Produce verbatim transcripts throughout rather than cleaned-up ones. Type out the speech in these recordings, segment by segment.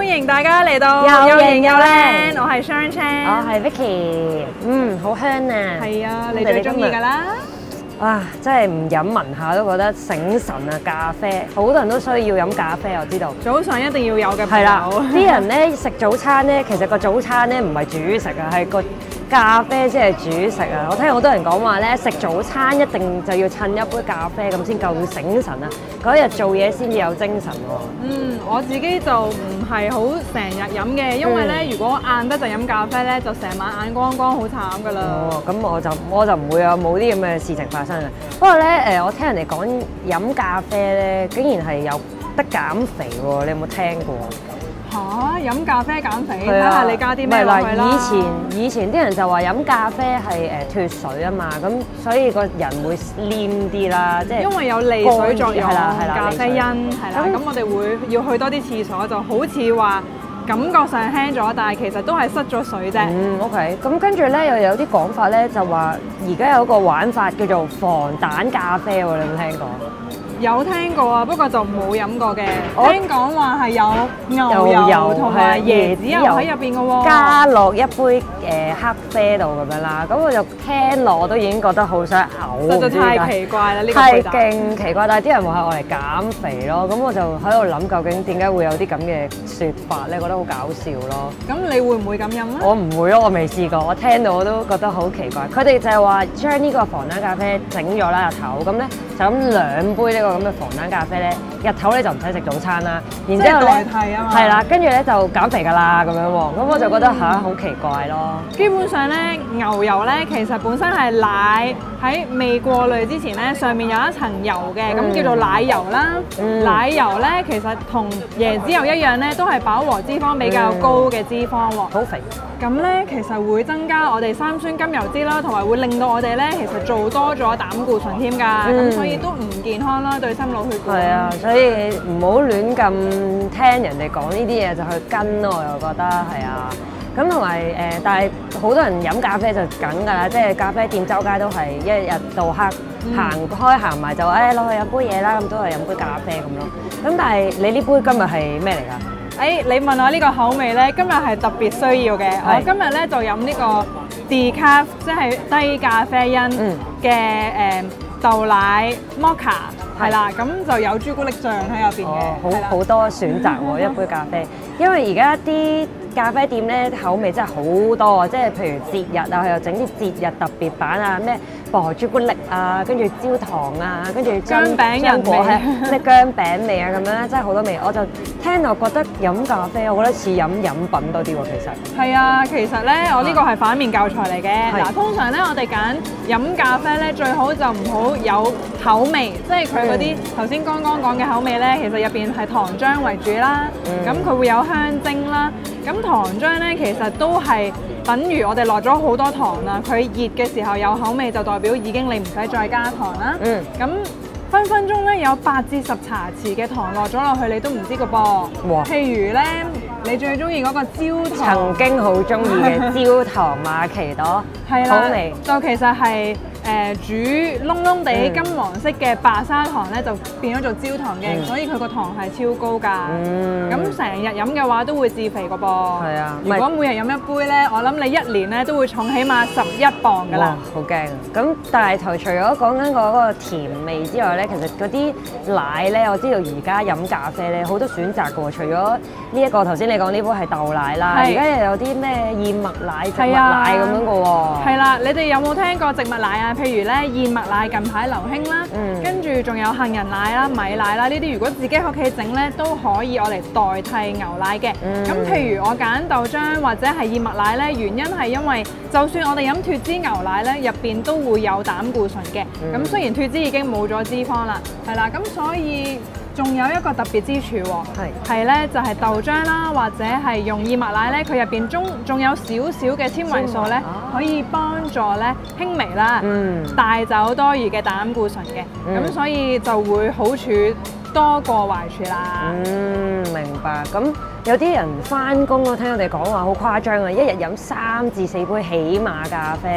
迎大家嚟到又型又靚， 我係 Sharon Chan， 我係 Vicky，嗯，好香啊！ 係啊，你最中意㗎啦！ 哇，真係唔飲聞下都覺得醒神啊！咖啡，好多人都需要飲咖啡，我知道。 早上一定要有嘅朋友。 係啦，啲人咧食早餐咧，其實個早餐咧唔係煮食啊，係個咖啡先係煮食啊！我聽好多人講話咧，食早餐一定就要趁一杯咖啡咁先夠醒神啊！嗰日做嘢先至有精神喎。 嗯，我自己就唔係好成日飲嘅，因為咧，嗯、如果晏得就飲咖啡咧，就成晚眼光光好慘噶啦。 哦，咁我就我就唔會啊，冇啲咁嘅事情發生啊。不過咧，誒，我聽人哋講飲咖啡咧，竟然係有得減肥喎，你有冇聽過？ 嚇！飲咖啡減肥，睇下你加啲咩落去啦。 以前以前啲人就話飲咖啡係誒脫水啊嘛，咁所以個人會黏啲啦，即係因為有利水作用， 係啦係啦， 咖啡因係啦，咁我哋會要去多啲廁所，就好似話感覺上輕咗，但係其實都係失咗水啫。 嗯 ，OK，咁跟住咧又有啲講法咧，就話而家有個玩法叫做防彈咖啡喎，你有冇聽過？ 有聽過啊，不過就冇飲過嘅。聽講話係有牛油同埋椰子油喺入邊嘅喎， 加落一杯誒黑啡度咁樣啦。咁我就聽落我都已經覺得好想嘔， 實在太奇怪啦！呢個係勁奇怪，但係啲人話係我嚟減肥咯。咁我就喺度諗，究竟點解會有啲咁嘅説法咧？覺得好搞笑咯。咁你會唔會咁飲咧？ 我唔會咯，我未試過。我聽到我都覺得好奇怪。佢哋就係話將呢個防彈咖啡整咗啦，日頭咁咧就咁兩杯呢個咁嘅防彈咖啡咧，日頭咧就唔使食早餐啦，然之後咧係啦，跟住咧就減肥㗎啦咁樣喎，咁我就覺得吓好奇怪咯。 基本上咧，牛油咧其實本身係奶喺未過濾之前咧，上面有一層油嘅，咁、嗯、叫做奶油啦。嗯、奶油咧其實同椰子油一樣咧，都係飽和脂肪比較高嘅脂肪喎。好、 嗯、肥。 咁咧其實會增加我哋三酸甘油酯啦，同埋會令到我哋咧其實做多咗膽固醇添㗎，咁、嗯、所以都唔健康啦，對心腦血管。係啊， 所以唔好亂咁聽人哋講呢啲嘢就去跟咯，我又覺得係啊。咁同埋誒，但係好多人飲咖啡就梗㗎啦，即係咖啡店周街都係一日到黑、嗯、行開行埋就誒落去飲杯嘢啦，咁都係飲杯咖啡咁咯。咁但係你呢杯今日係咩嚟㗎？ 誒、哎，你問我呢個口味咧，今日係特別需要嘅。我今日咧就飲呢個 decaf， 即係低咖啡因嘅誒、嗯、豆奶 mocha， 係啦，咁就有朱古力醬喺入邊嘅。哦，好好多選擇喎，一杯咖啡。因為而家啲咖啡店咧口味真係好多啊，即係譬如節日啊，佢又整啲節日特別版啊，咩薄荷朱古力啊，跟住焦糖啊，跟住薑餅人果係咩薑餅味啊咁樣咧，真係好多味。我就聽落覺得飲咖啡，我覺得似飲飲品多啲喎，其實。 係啊，其實咧，我呢個係反面教材嚟嘅。嗱，通常咧，我哋揀飲咖啡咧，最好就唔好有口味，即係佢嗰啲頭先剛剛講嘅口味咧，其實入邊係糖漿為主啦。咁佢、嗯、會有香精啦。咁糖漿咧，其實都係等於我哋落咗好多糖啦。佢熱嘅時候有口味，就代表已經你唔使再加糖啦。嗯。咁分分鐘咧有八至十茶匙嘅糖落咗落去，你都唔知個噃。哇！譬如咧，你最中意嗰個焦糖， 曾經好中意嘅焦糖瑪奇朵口味， 就其實係。誒、呃、煮燶燶地金黃色嘅白砂糖咧，就變咗做焦糖嘅，嗯、所以佢個糖係超高㗎。咁成日飲嘅話都會致肥個噃。係啊，如果每日飲一杯咧，我諗你一年咧都會重起碼十一磅㗎啦。 好驚！咁但係除咗講緊嗰個甜味之外咧，其實嗰啲奶咧，我知道而家飲咖啡咧好多選擇㗎喎。除咗呢一個頭先你講呢杯係豆奶啦，而家又有啲咩燕麥奶、植物奶咁樣㗎喎。 係啦，你哋有冇聽過植物奶啊？譬如咧燕麥奶近排流行啦，嗯、跟住仲有杏仁奶啦、米奶啦，呢啲如果自己喺屋企整咧都可以我嚟代替牛奶嘅。咁、嗯、譬如我揀豆漿或者係燕麥奶咧，原因係因為就算我哋飲脫脂牛奶咧，入邊都會有膽固醇嘅。咁、嗯、雖然脫脂已經冇咗脂肪啦，係啦，咁所以。仲有一個特別之處喎，係咧就係豆漿啦，或者係用燕麥奶咧，佢入邊中仲有少少嘅纖維素咧，可以幫助咧輕微啦，嗯、帶走多餘嘅膽固醇嘅，咁、嗯、所以就會好處多過壞處啦。 嗯，明白。咁有啲人翻工，我聽我哋講話好誇張啊，一日飲三至四杯起碼咖啡。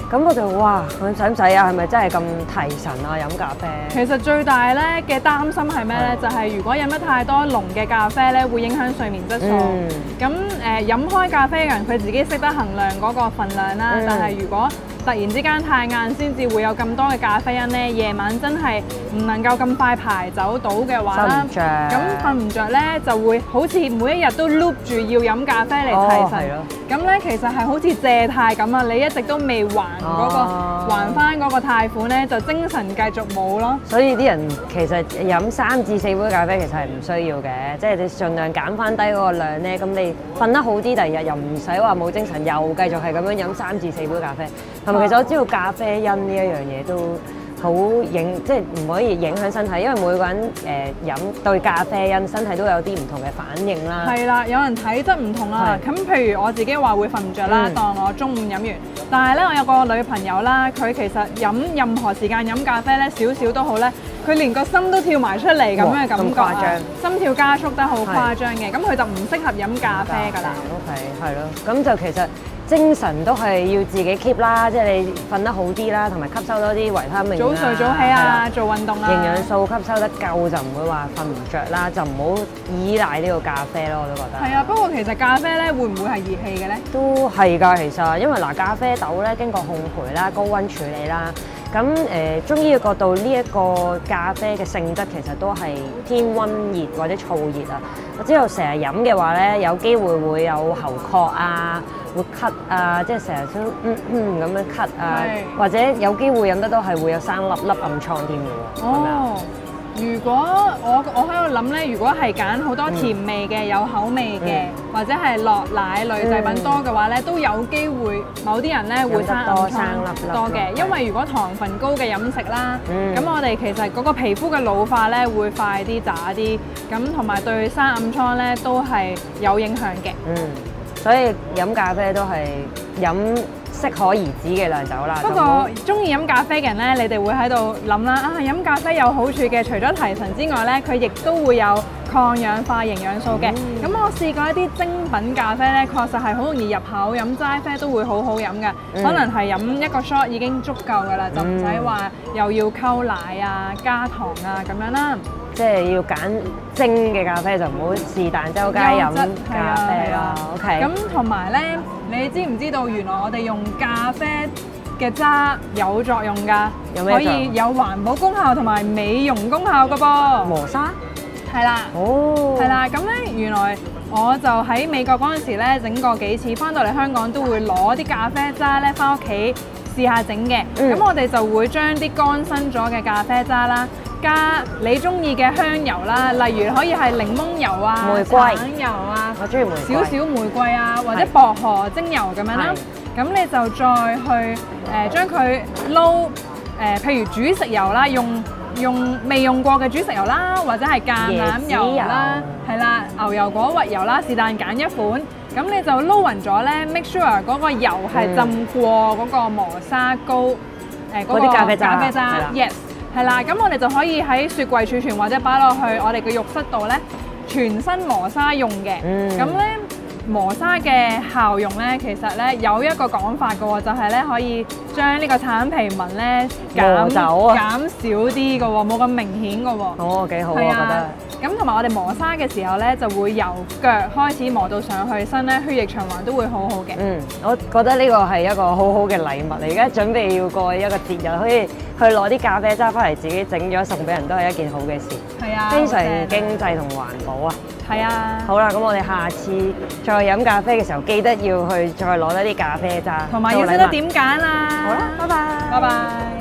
咁我就哇，佢使唔使啊？係咪真係咁提神啊？飲咖啡？ 其實最大咧嘅擔心係咩咧？就係如果飲得太多濃嘅咖啡咧，會影響睡眠質素。咁誒、呃、飲開咖啡嘅人，佢自己識得衡量嗰個份量啦。嗯、但係如果突然之間太晏先至會有咁多嘅咖啡因咧，夜晚真係唔能夠咁快排走到嘅話啦，咁瞓唔着咧就會好似每一日都 loop 住要飲咖啡嚟提神。咁咧、哦、其實係好似借貸咁啊！你一直都未還嗰、嗰個、哦、還翻嗰個貸款咧，就精神繼續冇咯。所以啲人其實飲三至四杯咖啡其實係唔需要嘅，即係你盡量減翻低嗰個量咧，咁你瞓得好啲，第二日又唔使話冇精神，又繼續係咁樣飲三至四杯咖啡。同埋其實我知道咖啡因呢一樣嘢都好影，即係唔可以影響身體，因為每個人誒、呃、飲對咖啡因身體都有啲唔同嘅反應啦。係啦，有人體質唔同啊。咁是譬如我自己話會瞓唔着啦，嗯、當我中午飲完，但係咧我有個女朋友啦，佢其實飲任何時間飲咖啡咧少少都好咧，佢連個心都跳埋出嚟咁嘅感覺啊，心跳加速得好誇張嘅，咁佢是就唔適合飲咖啡㗎啦。OK， 係咯，咁就其實。精神都係要自己 keep 啦，即係你瞓得好啲啦，同埋吸收多啲維他命啦，早睡早起啊，做運動啊，營養素吸收得夠就唔會話瞓唔着啦，就唔好依賴呢個咖啡咯，我都覺得。係啊，不過其實咖啡咧會唔會係熱氣嘅咧？都係㗎，其實因為嗱咖啡豆咧經過烘焙啦、高溫處理啦。咁誒、呃，中醫嘅角度，呢、這、一個咖啡嘅性質其實都係偏溫熱或者燥熱啊。我知道成日飲嘅話咧，有機會會有喉殼啊，會咳啊，即係成日都嗯嗯咁樣咳啊，是或者有機會飲得都係會有生粒粒暗瘡添嘅喎。哦。如果我我喺度諗咧，如果係揀好多甜味嘅、嗯、有口味嘅，嗯、或者係落奶類製品多嘅話咧，嗯、都有機會某啲人咧會生暗瘡多嘅。因為如果糖分高嘅飲食啦，咁、嗯、我哋其實嗰個皮膚嘅老化咧會快啲渣啲，咁同埋對生暗瘡咧都係有影響嘅。嗯，所以飲咖啡都係飲適可而止嘅量酒啦。不過中意飲咖啡嘅人咧，你哋會喺度諗啦，啊飲咖啡有好處嘅，除咗提神之外咧，佢亦都會有抗氧化營養素嘅。咁、嗯、我試過一啲精品咖啡咧，確實係好容易入口，飲齋啡都會好好飲嘅。嗯、可能係飲一個 shot 已經足夠噶啦，嗯、就唔使話又要溝奶啊、加糖啊咁樣啦。即係要揀精嘅咖啡，就唔好是但周街飲咖啡啦。OK。咁同埋咧，你知唔知道原來我哋用咖啡嘅渣有作用㗎？有咩作用？可以有環保功效同埋美容功效㗎噃。磨砂？係啦。哦。係啦，咁咧原來我就喺美國嗰陣時咧整過幾次，翻到嚟香港都會攞啲咖啡渣咧翻屋企試下整嘅。咁、嗯、我哋就會將啲乾身咗嘅咖啡渣啦，加你中意嘅香油啦，例如可以係檸檬油啊、玫瑰橙油啊，我中意玫瑰，少少玫瑰啊，或者薄荷精油咁樣啦。咁你就再去誒將佢撈誒，譬如煮食油啦，用用未用過嘅煮食油啦，或者係橄欖油啦，係啦，牛油果核油啦，是但揀一款。咁你就撈勻咗咧 ，make sure 嗰個油係浸過嗰個磨砂膏誒嗰啲咖啡渣，咖啡渣 ，yes。係啦，咁我哋就可以喺雪櫃儲存或者擺落去我哋嘅浴室度咧，全身磨砂用嘅。咁咧、嗯、磨砂嘅效用咧，其實咧有一個講法嘅喎，就係、是、咧可以將呢個橙皮紋咧減走、啊、減少啲嘅喎，冇咁明顯嘅喎。哦，幾好啊，我覺得。咁同埋我哋磨砂嘅時候咧，就會由腳開始磨到上去身咧，血液循環都會好好嘅。嗯，我覺得呢個係一個好好嘅禮物嚟。而家準備要過一個節日，可以去攞啲咖啡渣翻嚟自己整咗送俾人，都係一件好嘅事。係啊，非常經濟同環保啊。係啊。好啦，咁我哋下次再飲咖啡嘅時候，記得要去再攞一啲咖啡渣，同埋要識得點揀啊。好啦，拜拜。拜拜。